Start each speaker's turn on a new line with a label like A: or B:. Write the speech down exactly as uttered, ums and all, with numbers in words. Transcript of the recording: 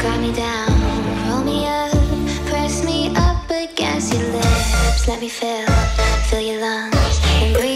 A: Cry me down, roll me up, press me up against your lips. Let me fill, fill your lungs and breathe.